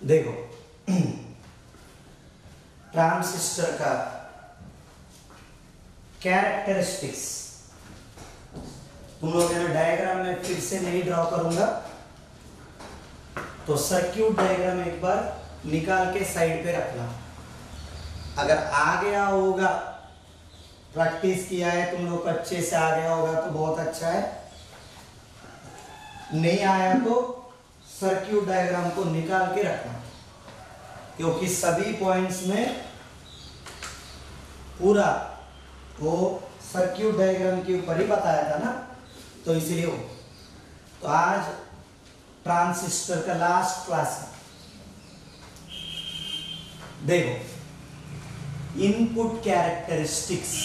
देखो ट्रांजिस्टर का कैरेक्टरिस्टिक्स तुम लोग डायग्राम में फिर से नहीं ड्रॉ करूंगा, तो सर्क्यूट डायग्राम एक बार निकाल के साइड पे रखना। अगर आ गया होगा, प्रैक्टिस किया है तुम लोग अच्छे से, आ गया होगा तो बहुत अच्छा है, नहीं आया तो सर्क्यूट डायग्राम को निकाल के रखना, क्योंकि सभी पॉइंट्स में पूरा वो सर्क्यूट डायग्राम के ऊपर ही बताया था ना, तो इसलिए हो। तो आज ट्रांजिस्टर का लास्ट क्लास है। देखो इनपुट कैरेक्टरिस्टिक्स,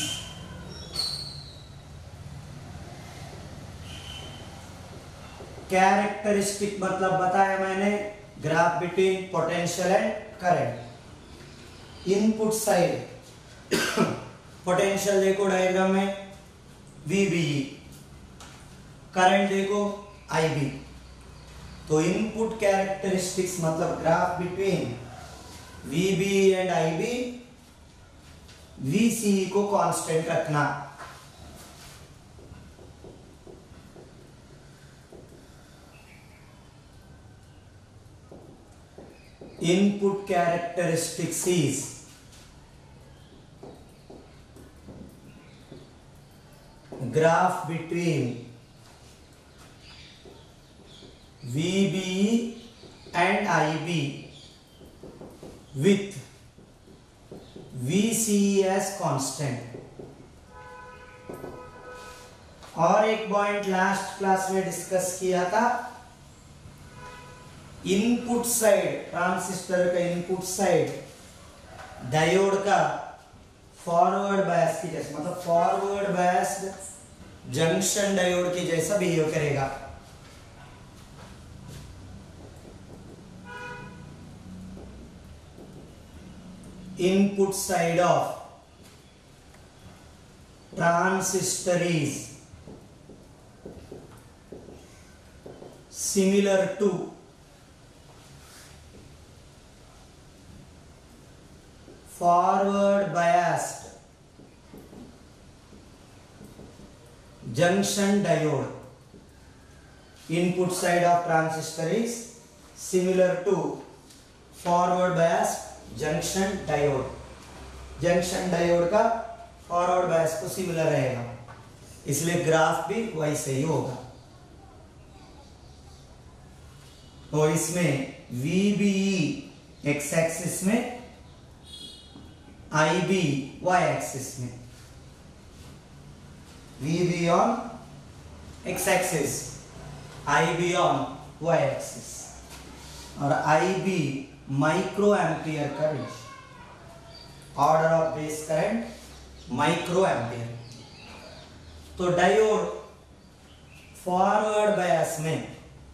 कैरेक्टरिस्टिक मतलब बताया मैंने, graph between potential and current. Input side potential देखो डायग्राम में VBE, करंट देखो IB। तो इनपुट कैरेक्टरिस्टिक्स मतलब graph between VBE and IB, VCE को कांस्टेंट रखना। Input characteristics is graph between VBE and IB with VCE as constant। और एक point last class में डिस्कस किया था, इनपुट साइड ट्रांजिस्टर का इनपुट साइड डायोड का फॉरवर्ड बायस की जैसे, मतलब फॉरवर्ड बायस्ड जंक्शन डायोड की जैसा बिहेव करेगा। Input side of transistor is similar to forward biased junction diode। Input side of transistor is similar to forward biased junction diode। Junction diode का forward bias को similar रहेगा, इसलिए graph भी वैसे ही होगा। तो इसमें VBE एक्स एक्सिस में, IB वाई एक्सिस में। VB on X axis, IB on Y axis. और IB micro ampere current, order of base current micro ampere. तो डायोड फॉरवर्ड बायस में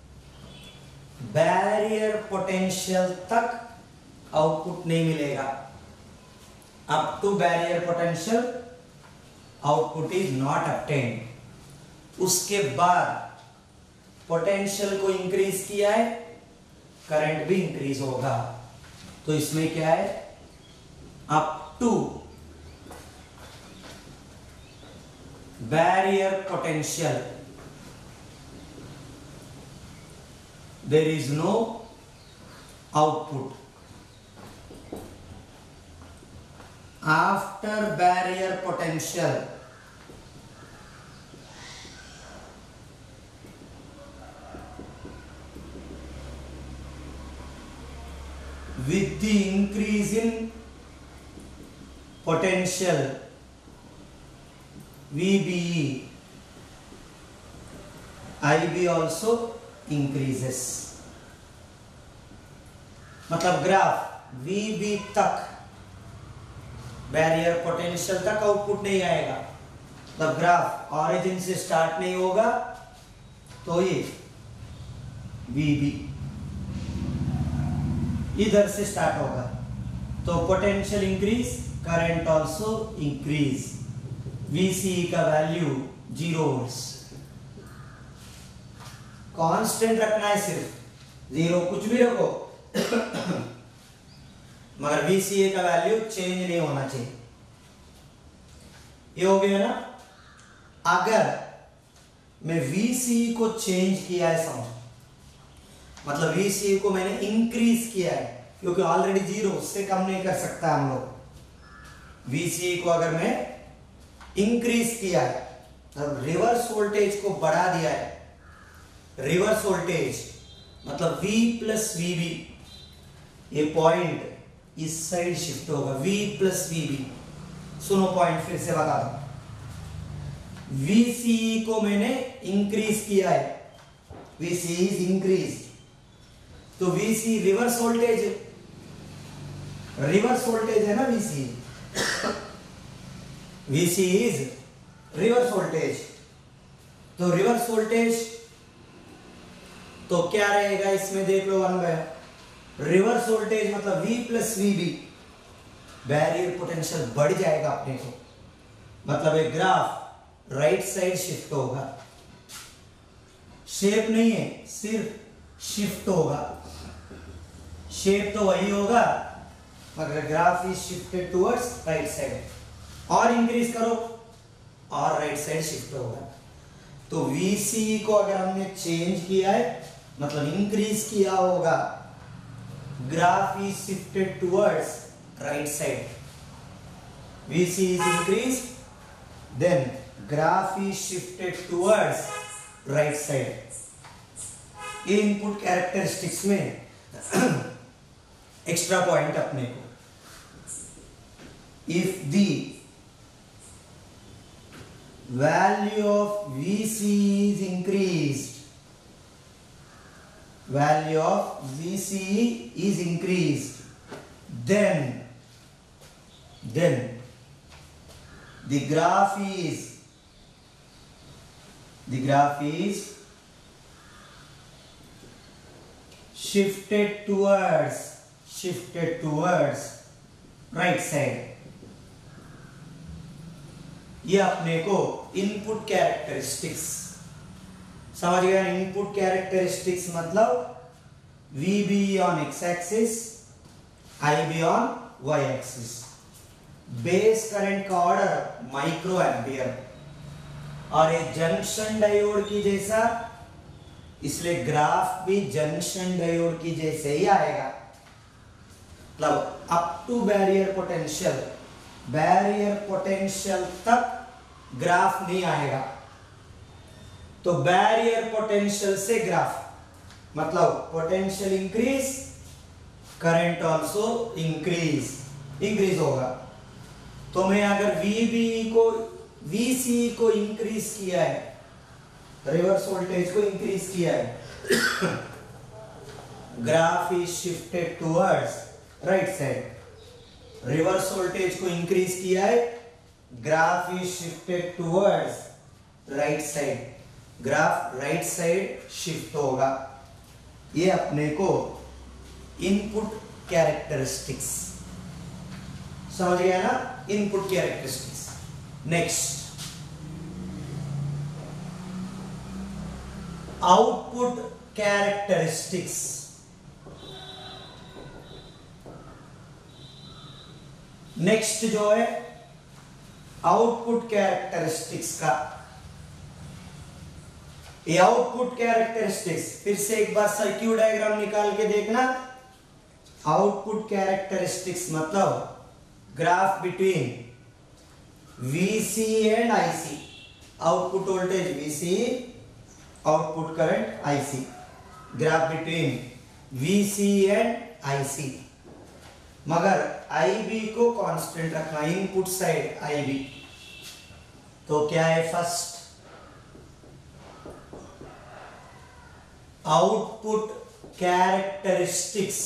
बैरियर पोटेंशियल तक आउटपुट नहीं मिलेगा, up to barrier potential output is not obtained. उसके बाद potential को increase किया है, करंट भी इंक्रीज होगा। तो इसमें क्या है, up to barrier potential there is no output। after barrier potential with the increase in potential VBE, IB also increases। मतलब ग्राफ VB तक बैरियर पोटेंशियल तक आउटपुट नहीं आएगा, मतलब ग्राफ ऑरिजिन से स्टार्ट नहीं होगा, तो ये VB इधर से स्टार्ट होगा, तो potential increase, current also increase. VCE का वैल्यू 0 वोल्ट्स, कांस्टेंट रखना है, सिर्फ 0 कुछ भी रखो मगर VCA का वैल्यू चेंज नहीं होना चाहिए। ये हो गया ना। अगर मैं VCE को चेंज किया है समझ, मतलब VCE को मैंने इंक्रीज किया है, क्योंकि ऑलरेडी 0, उससे कम नहीं कर सकता हम लोग। VCE को अगर मैं इंक्रीज किया है, मतलब रिवर्स वोल्टेज को बढ़ा दिया है, रिवर्स वोल्टेज मतलब V प्लस VB, ये पॉइंट इस साइड शिफ्ट होगा, V प्लस VB। सुनो पॉइंट फिर से बता दो। VCE को मैंने इंक्रीज किया है, VCE इज इंक्रीज, तो VCE रिवर्स वोल्टेज है ना। VCE इज रिवर्स वोल्टेज, तो रिवर्स वोल्टेज तो क्या रहेगा इसमें देख लो। 1 रिवर्स वोल्टेज मतलब V plus VB, barrier potential बढ़ जाएगा अपने को, मतलब एक ग्राफ राइट साइड शिफ्ट होगा। शेप नहीं है, सिर्फ शिफ्ट होगा। शेप तो वही होगा मगर graph is shifted towards right side. और इंक्रीज करो और राइट साइड शिफ्ट होगा। तो VCE को अगर हमने चेंज किया है मतलब इंक्रीज किया होगा, graph is shifted towards right side. VCE is increased, then graph is shifted towards right side. ये इनपुट कैरेक्टरिस्टिक्स में एक्स्ट्रा पॉइंट अपने को। If the value of VCE is increased, value of VCE is increased, then the graph is shifted towards right side। ये अपने को input characteristics समझ गया। Input characteristics मतलब VB on x axis, IB on y axis। Base current का order micro ampere, और ये junction diode की जैसा, इसलिए ग्राफ भी जंक्शन डायोड की जैसे ही आएगा। मतलब अप टू बैरियर पोटेंशियल तक ग्राफ नहीं आएगा। तो बैरियर पोटेंशियल से ग्राफ मतलब potential increase, current also increase होगा। तो मैं अगर VCE को इंक्रीज किया है, रिवर्स वोल्टेज को इंक्रीज किया है, graph is shifted towards right side. Reverse voltage को इंक्रीज किया है, graph is shifted towards right side, graph right side shift होगा। ये अपने को इनपुट कैरेक्टरिस्टिक्स समझ गया ना। Input characteristics. Next output characteristics. Next जो है आउटपुट कैरेक्टरिस्टिक्स का, ये आउटपुट कैरेक्टरिस्टिक्स फिर से एक बार सर्किट डायग्राम निकाल के देखना। आउटपुट कैरेक्टरिस्टिक्स मतलब graph between VCE and IC, output voltage VCE, output current IC, graph between VCE and IC। मगर IB को कांस्टेंट रखना, इनपुट साइड IB। तो क्या है, first output characteristics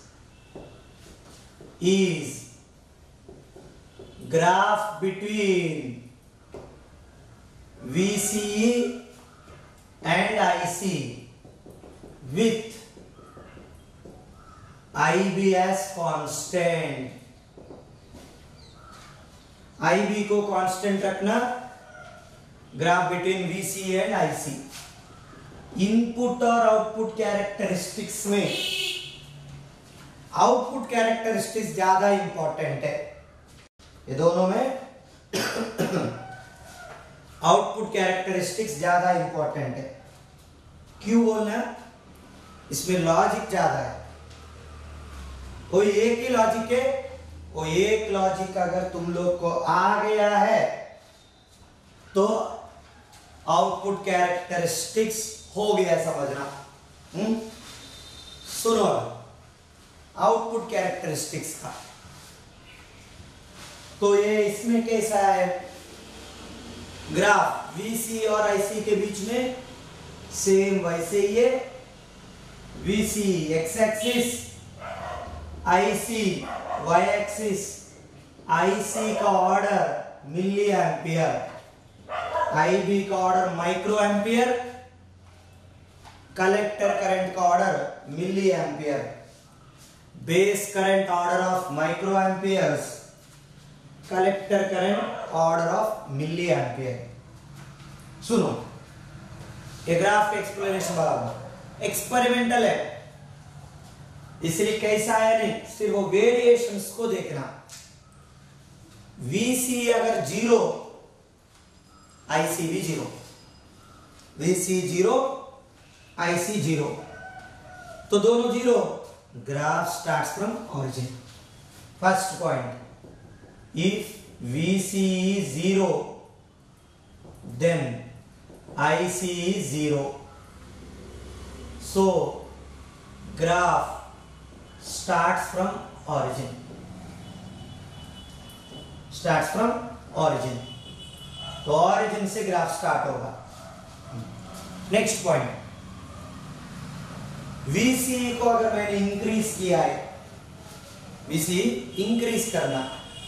is graph between VCE and IC with IB as constant। IB को constant रखना, graph between VCE and IC। इनपुट और आउटपुट कैरेक्टरिस्टिक्स में आउटपुट कैरेक्टरिस्टिक्स ज्यादा इंपॉर्टेंट है, ये दोनों में आउटपुट कैरेक्टरिस्टिक्स ज्यादा इंपॉर्टेंट है। क्यों बोलना? इसमें लॉजिक ज्यादा है। कोई एक ही लॉजिक है, वो एक लॉजिक अगर तुम लोग को आ गया है तो आउटपुट कैरेक्टरिस्टिक्स हो गया समझना। सुनो आउटपुट कैरेक्टरिस्टिक्स का, तो ये इसमें कैसा है ग्राफ, VC और IC के बीच में सेम वैसे ही है, VC x axis, IC y axis, IC का ऑर्डर मिली एम्पियर, IB का order micro ampere, collector current का order milli ampere, base current order of micro amperes, collector current order of milli ampere. सुनो ये graph explanation वाला experimental है, इसलिए कैसा है नहीं, सिर्फ वो वेरिएशंस को देखना। VC अगर 0, IC भी 0, VC 0, IC 0, तो दोनों 0, graph starts from origin. First point, if VC is 0 then IC is 0, so graph starts from origin, starts from origin, तो origin से ग्राफ स्टार्ट होगा। नेक्स्ट पॉइंट, VC को अगर मैंने इंक्रीज किया है, VC इंक्रीज करना,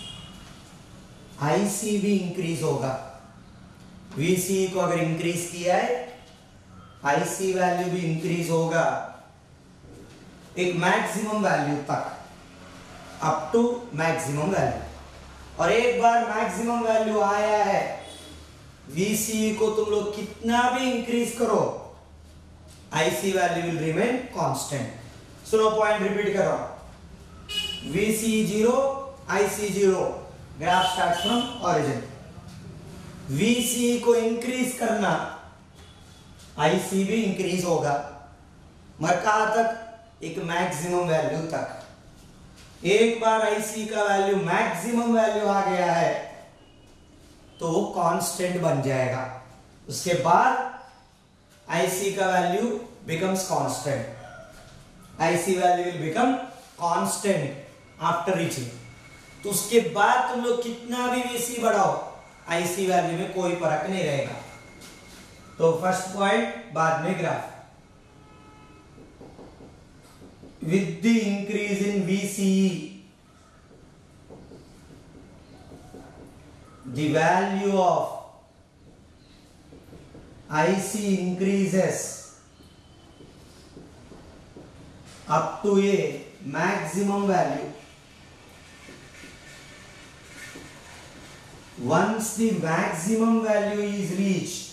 IC भी इंक्रीज होगा। VC को अगर इंक्रीज किया है, IC वैल्यू भी इंक्रीज होगा एक मैक्सिमम वैल्यू तक, अप टू मैक्सिमम वैल्यू। और एक बार मैक्सिमम वैल्यू आया है, VC को तुम लोग कितना भी इंक्रीज करो, IC value will remain constant. सुनो पॉइंट रिपीट कर रहा हूं, VC 0, IC 0, graph start from origin. VC को इंक्रीज करना, IC भी इंक्रीज होगा, मगर कहां तक? एक मैक्सिमम वैल्यू तक। एक बार IC का वैल्यू मैक्सिमम वैल्यू आ गया है तो वो कांस्टेंट बन जाएगा, उसके बाद IC का value becomes constant, IC value will become constant after reaching. तो उसके बाद तुम लोग कितना भी VC बढ़ाओ, IC वैल्यू में कोई फर्क नहीं रहेगा। तो फर्स्ट पॉइंट, बाद में graph, with the increase in VCE, the value of IC increases up to a maximum value. Once the maximum value is reached,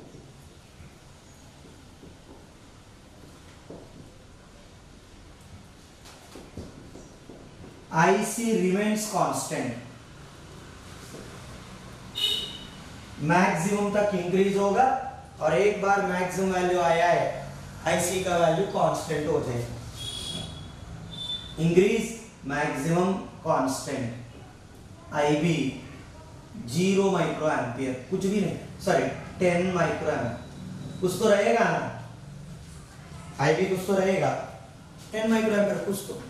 IC remains constant, maximum तक इंक्रीज होगा, और एक बार मैक्सिमम वैल्यू आया है, IC का value constant हो जाएगा। Increase maximum constant, IB 0 micro ampere, कुछ भी नहीं, सॉरी 10 माइक्रो एम्पियर, कुछ तो रहेगा ना, IB कुछ तो रहेगा, 10 माइक्रो एम्पियर कुछ तो।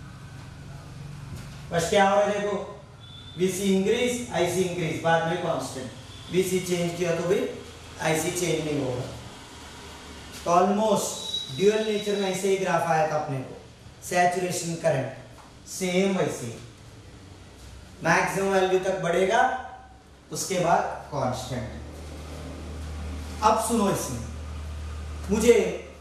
बस क्या हो रहा है देखो, VC इंक्रीज, IC इंक्रीज, बाद में कांस्टेंट। VC चेंज किया तो भी IC चेंज नहीं होगा। तो ऑलमोस्ट ड्यूअल नेचर में ऐसे ही ग्राफ आया था अपने को, सैचुरेशन करंट सेम वैसे ही, मैक्सिमम वैल्यू तक बढ़ेगा, उसके बाद कांस्टेंट। अब सुनो, इसमें मुझे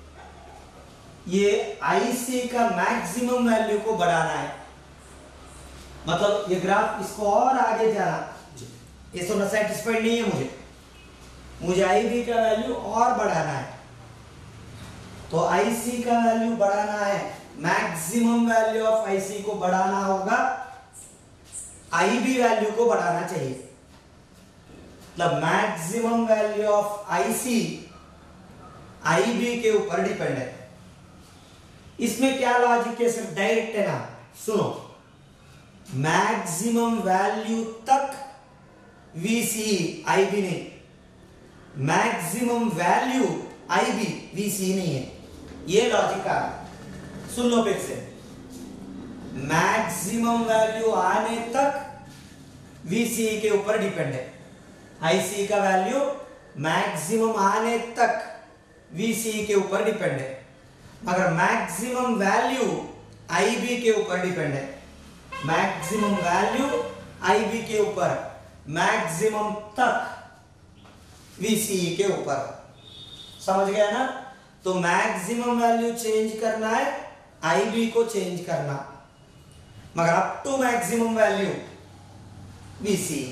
ये IC का मैक्सिमम वैल्यू को बढ़ाना है, मतलब ये ग्राफ इसको और आगे जाना, ये तो सेटिस्फाइड नहीं है, मुझे IB का वैल्यू और बढ़ाना है। तो IC का वैल्यू बढ़ाना है मैक्सिमम वैल्यू ऑफ आईसी को बढ़ाना होगा, आईबी वैल्यू को बढ़ाना चाहिए। मतलब maximum value of IC IB के ऊपर डिपेंड है। इसमें क्या लॉजिक है, सिर्फ डायरेक्ट है ना। सुनो, मैक्सिमम वैल्यू तक वीसी, आईबी नहीं, मैक्सिमम वैल्यू आईबी, वीसी नहीं है, ये लॉजिक का है। सुन लो फिर से, मैक्सिमम वैल्यू आने तक वीसी के ऊपर डिपेंड है। आईसी का वैल्यू मैक्सिमम आने तक वीसी के ऊपर डिपेंड है, मगर मैक्सिमम वैल्यू आईबी के ऊपर डिपेंड है। मैक्सिमम वैल्यू आईबी के ऊपर, मैक्सिमम तक वीसी के ऊपर। समझ गया ना? तो मैक्सिमम वैल्यू चेंज करना है, आईबी को चेंज करना, मगर up to maximum value VC.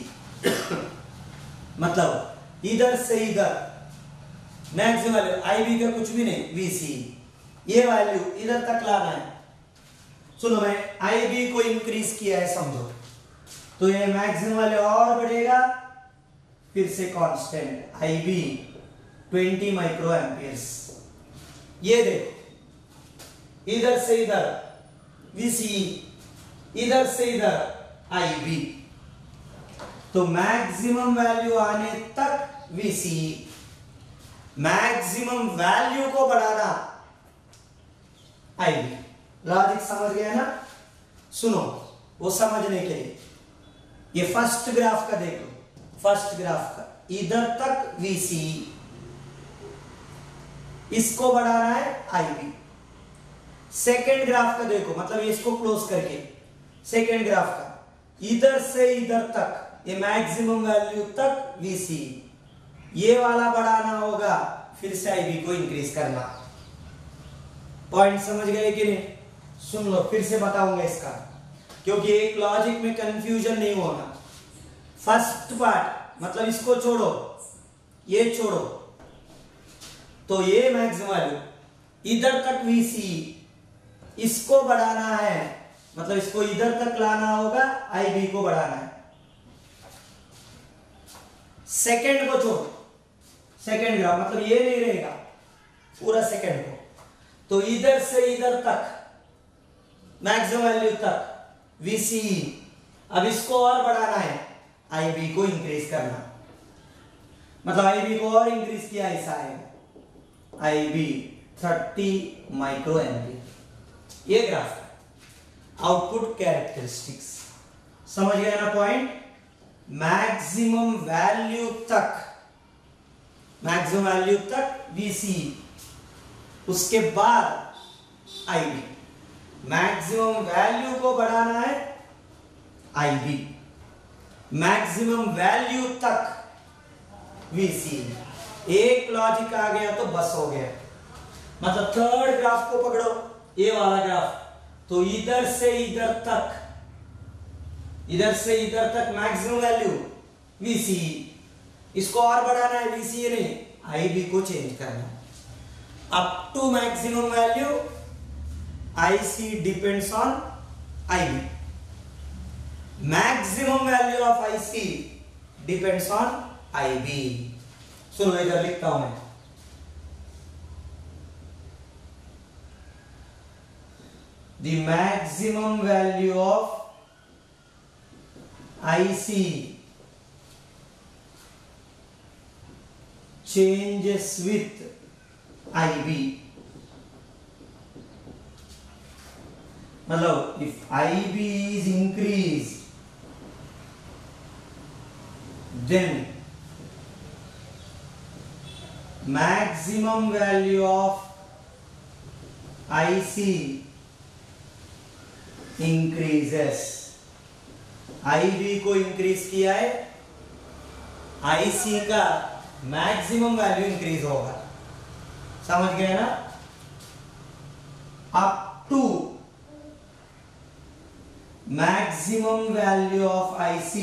मतलब इधर से इधर मैक्सिमम वैल्यू आईबी का कुछ भी नहीं, वीसी, ये वैल्यू इधर तक लाना है। सुनो, मैं आईबी को इंक्रीज किया है समझो, तो ये मैक्सिमम वैल्यू और बढ़ेगा, फिर से कांस्टेंट आईबी 20 माइक्रो एम्पियर्स। ये देखो, इधर से इधर वीसी, इधर से इधर आईबी, तो मैक्सिमम वैल्यू आने तक वीसी, मैक्सिमम वैल्यू को बढ़ाना आईबी। लॉजिक समझ गया ना? सुनो, वो समझने के लिए ये फर्स्ट ग्राफ का देखो, फर्स्ट ग्राफ का इधर तक वीसी, इसको बढ़ाना है आईबी। सेकेंड ग्राफ का देखो, मतलब इसको क्लोज करके, सेकेंड ग्राफ का इधर से इधर तक, ये मैक्सिमम वैल्यू तक वीसी, ये वाला बढ़ाना होगा, फिर से आईबी को इंक्रीज करना। पॉइंट समझ गए कि नहीं? सुन लो, फिर से बताऊंगा इसका, क्योंकि एक लॉजिक में कंफ्यूजन नहीं होना। फर्स्ट पार्ट, मतलब इसको छोड़ो, ये छोड़ो, तो ये मैक्सिमम वैल्यू इधर तक वीसी, इसको बढ़ाना है, मतलब इसको इधर तक लाना होगा, आईबी को बढ़ाना है। सेकेंड को छोड़ो, सेकेंड ग्राफ, मतलब ये नहीं रहेगा पूरा सेकेंड को, तो इधर से इधर तक मैक्सिमम वैल्यू तक वीसी, अब इसको और बढ़ाना है, आईबी को इंक्रीज करना, मतलब आईबी को और इंक्रीज किया, ऐसा है आईबी 30 माइक्रो एम्पियर। ये ग्राफ है। आउटपुट कैरेक्टरिस्टिक्स समझ गए ना पॉइंट? मैक्सिमम वैल्यू तक, मैक्सिमम वैल्यू तक वीसी, उसके बाद आईबी, मैक्सिमम वैल्यू को बढ़ाना है आईबी, मैक्सिमम वैल्यू तक वीसी। एक लॉजिक आ गया तो बस हो गया। मतलब थर्ड ग्राफ को पकड़ो, ये वाला ग्राफ, तो इधर से इधर तक, इधर से इधर तक मैक्सिमम वैल्यू वीसी, इसको और बढ़ाना है, वीसी नहीं, आईबी को चेंज करना है। Up to maximum value IC depends on IB, maximum value of IC depends on IB. सुनो, इधर लिखता हूं मैं, the maximum value of IC changes with IB. मतलब if IB is increased, then maximum value of IC increases. IB को increase किया है, IC का मैक्सिमम वैल्यू इंक्रीज होगा। समझ गए ना? Up to maximum value of IC,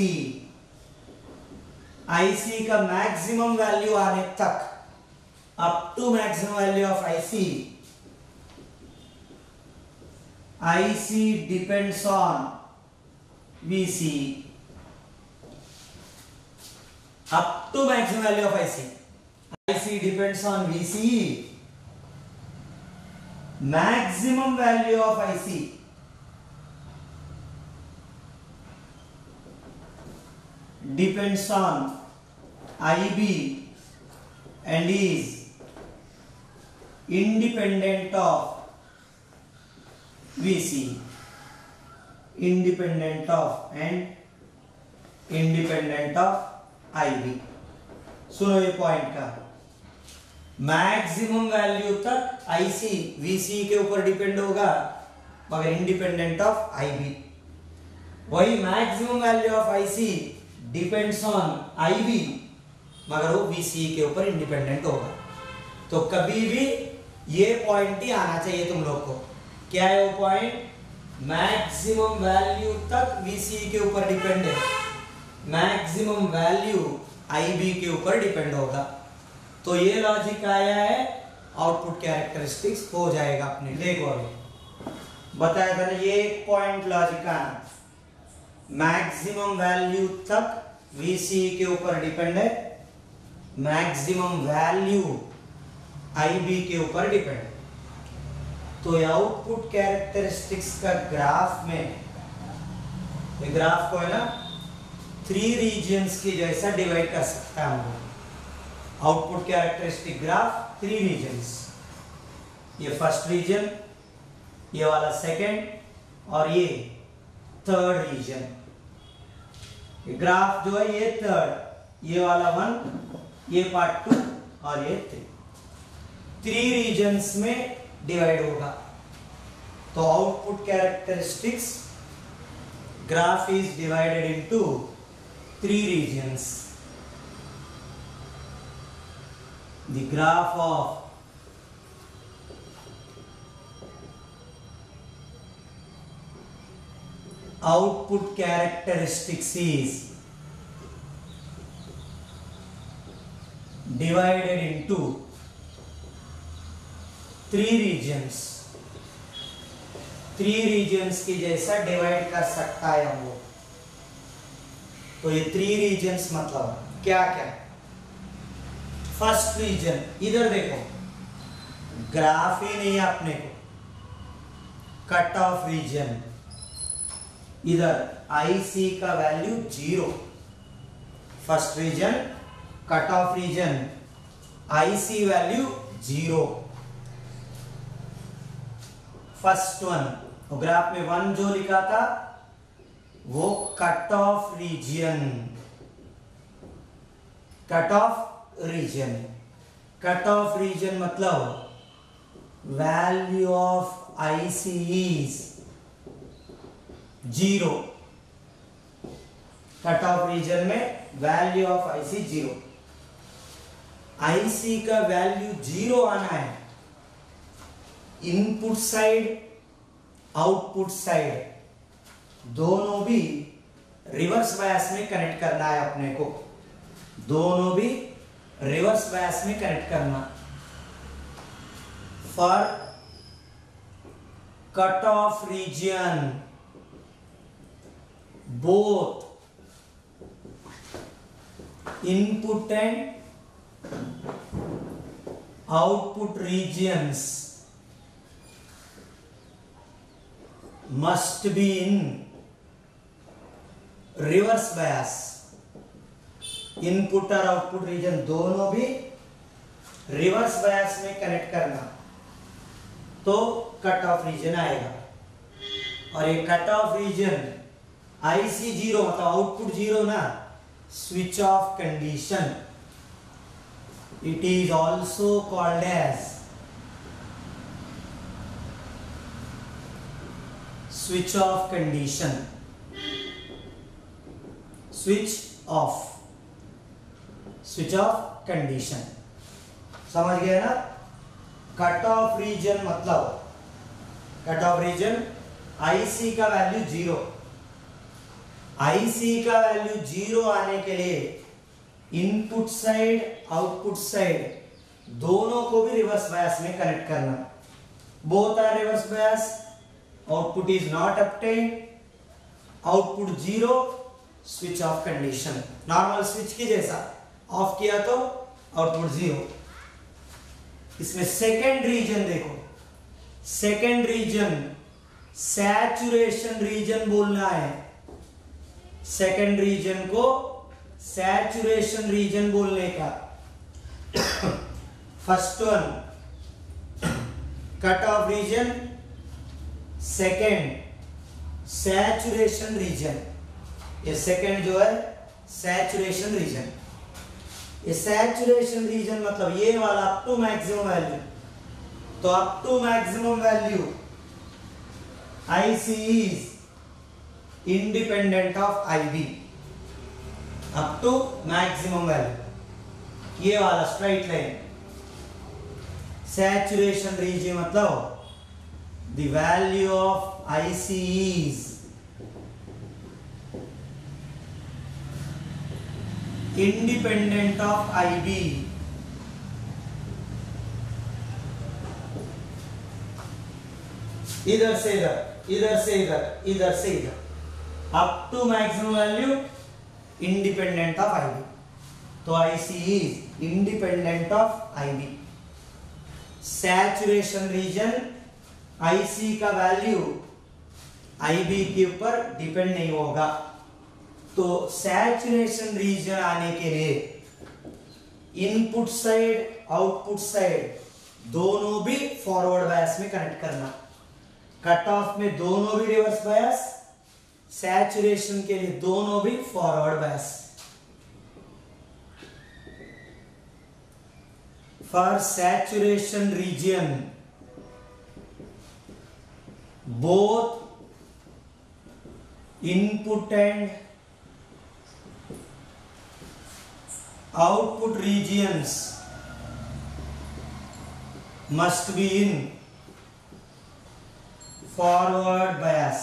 IC का मैक्सिमम वैल्यू आने तक, up to maximum value of IC IC depends on VC up to maximum value of IC. IC depends on VC. Maximum value of IC depends on IB and is independent of VC. Independent of and independent of IB. सुनो ये point का, maximum value तक IC VC के ऊपर depend होगा मगर independent of IB. वही maximum value of IC depends on IB मगर वो VC के ऊपर इंडिपेंडेंट होगा. तो कभी भी ये पॉइंट ही आना चाहिए तुम लोग को. क्या है वो पॉइंट? मैक्सिमम वैल्यू तक VC के ऊपर डिपेंड है, मैक्सिमम वैल्यू IB के ऊपर डिपेंड होगा. तो ये लॉजिक आया है, आउटपुट कैरेक्टरिस्टिक्स हो जाएगा अपने. देखो अभी बताया था ना, ये एक पॉइंट लॉजिक आना, मैक्सिमम वैल्यू तक VC के ऊपर डिपेंड है, मैक्सिमम वैल्यू IB के ऊपर डिपेंड है. तो आउटपुट कैरेक्टरिस्टिक्स का ग्राफ में, ये ग्राफ को है ना 3 रीजन्स की जैसा डिवाइड कर सकता है हम लोग. आउटपुट कैरेक्टरिस्टिक ग्राफ 3 रीजन्स, ये फर्स्ट रीजन, ये वाला सेकंड और ये थर्ड रीजन. ये ग्राफ जो है ये थर्ड, ये वाला 1, ये पार्ट 2 और ये 3 रीजन्स में डिवाइड होगा. तो output characteristics graph is divided into 3 regions. The graph of output characteristics is divided into 3 regions. 3 regions की जैसा डिवाइड कर सकता है हम लोग. तो ये 3 रीजन्स मतलब क्या क्या? फर्स्ट रीजन, इधर देखो ग्राफ ही नहीं है अपने को, कट ऑफ रीजन. इधर IC का value 0, first region cut off region, IC value 0. First one, graph में 1 जो लिखा था वो cut off region, cut off region. Cut off region मतलब value of IC is 0. Cut off region में value of IC 0. IC का value 0 आना है. इनपुट साइड आउटपुट साइड दोनों भी रिवर्स बायस में कनेक्ट करना है अपने को, दोनों भी रिवर्स बायस में कनेक्ट करना. For cut off region both input and output regions must be in reverse bias. Input और आउटपुट रीजन दोनों भी रिवर्स बायस में कनेक्ट करना तो कट ऑफ रीजन आएगा. और ये कट ऑफ रीजन IC 0 मतलब आउटपुट 0 ना, switch off condition. It is also called as switch off condition. switch off condition. समझ गए ना? कट ऑफ रीजन मतलब कट ऑफ रीजन IC का वैल्यू 0. IC का वैल्यू 0 आने के लिए इनपुट साइड आउटपुट साइड दोनों को भी रिवर्स बायस में कनेक्ट करना. Both are reverse bias. Output is not obtained, output 0, switch off condition, normal switch की जैसा ऑफ किया तो आउटपुट 0। इसमें सेकेंड रीजन देखो, सेकेंड रीजन सैचुरेशन रीजन बोलना है, सेकेंड रीजन को सैचुरेशन रीजन बोलने का। First one cut off region, second saturation region. ये सेकेंड जो है सैचुरेशन रीजन, ये सैचुरेशन रीजन मतलब ये वाला अप टू मैक्सिमम वैल्यू। तो up to maximum value IC is independent of IB, up to maximum value, ये वाला स्ट्राइट लाइन। सैचुरेशन रीजन मतलब the value of IC is independent of IB, इधर से इधर, इधर से इधर, इधर से इधर, up to maximum value independent of IB। तो IC is independent of IB। Saturation region IC का वैल्यू IB के ऊपर डिपेंड नहीं होगा। तो सैचुरेशन रीजन आने के लिए इनपुट साइड आउटपुट साइड दोनों भी फॉरवर्ड बायस में कनेक्ट करना। कट ऑफ में दोनों भी रिवर्स बायस, सैचुरेशन के लिए दोनों भी forward bias. For saturation region both input and output regions must be in forward bias,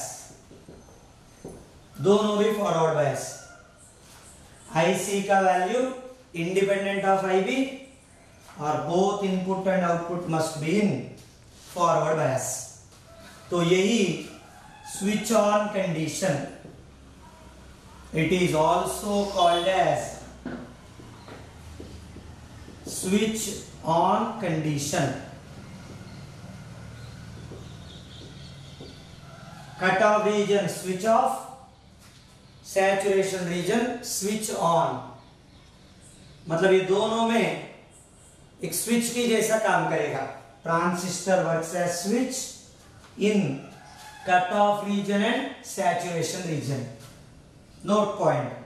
दोनों भी फॉरवर्ड बायस। IC का वैल्यू इंडिपेंडेंट ऑफ IB और both input and output must be in forward bias. तो यही switch on condition, it is also called as switch on condition। cut off region switch off, saturation region switch on, मतलब ये दोनों में एक switch की जैसा काम करेगा। Transistor works as switch in cut off region and saturation region. Note point,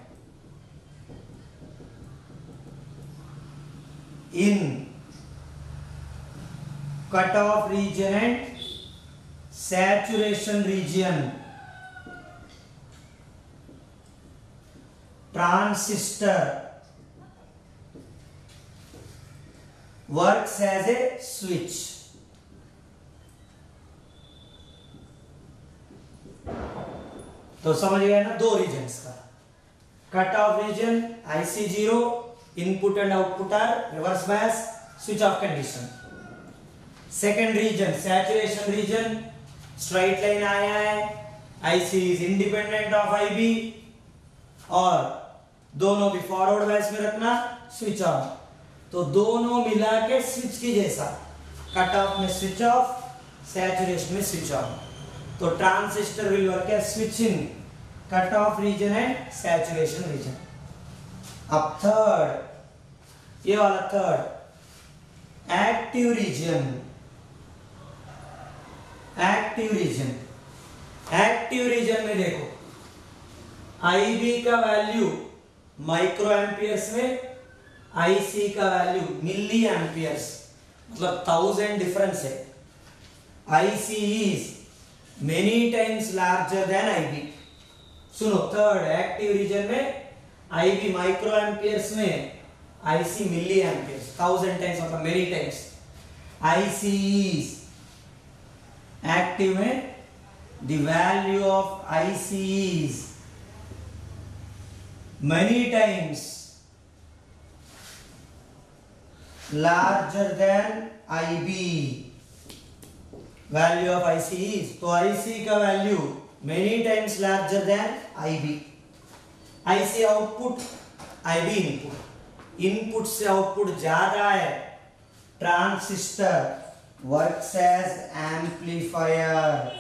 in cut off region and saturation region transistor works as a switch। तो समझ गए ना दो रीजन्स का। Cut off region IC0, input and output are reverse bias, switch off condition. Second region saturation region, straight line आया है, IC is independent of IB और दोनों भी फॉरवर्ड बायस में रखना, स्विच ऑन। तो दोनों मिला के स्विच की जैसा, कट ऑफ में स्विच ऑफ, सैचुरेशन में स्विच ऑन। तो transistor will work as switch in cut off region and saturation region. अब थर्ड, ये वाला third active region. Active region, active region में देखो IB का वैल्यू माइक्रो एम्पियर्स में, IC का वैल्यू मिली एम्पियर्स, मतलब 1000 डिफरेंस है। IC is many times larger than IB। सुनो, थर्ड एक्टिव रीजन में IB माइक्रो एम्पियर्स में, IC मिली एम्पियर्स, 1000 टाइम्स मतलब many times. IC is active में the value of IC is many times larger than IB। Value of IC is, तो IC का value many times larger than IB। IC output, IB input, input से output ज्यादा है, transistor works as amplifier,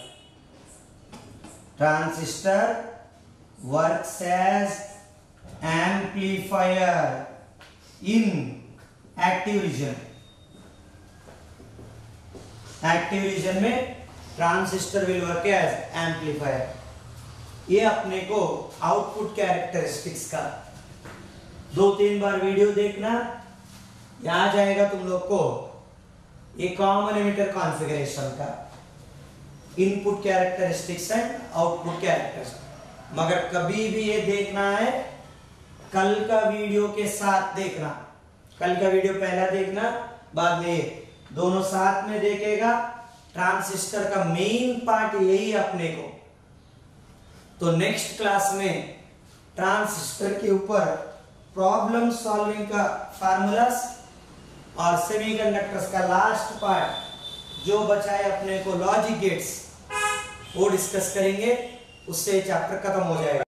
transistor works as amplifier in active region. Active region में transistor will work as amplifier. ये अपने को output characteristics का 2-3 बार video देखना, आ जाएगा तुम लोग को ये कॉमन एमिटर कॉन्फ़िगरेशन का, input characteristics and output characteristics. मगर कभी भी ये देखना है कल का वीडियो के साथ देखना, कल का वीडियो पहला देखना, बाद में दोनों साथ में देखेगा। ट्रांजिस्टर का मेन पार्ट यही अपने को, तो नेक्स्ट क्लास में ट्रांजिस्टर के ऊपर प्रॉब्लम सॉल्विंग का फार्मूलास और सेमीकंडक्टर्स का लास्ट पार्ट जो बचा है अपने को लॉजिक गेट्स, वो डिस्कस करेंगे, उससे चैप्टर खत्म हो जाएगा।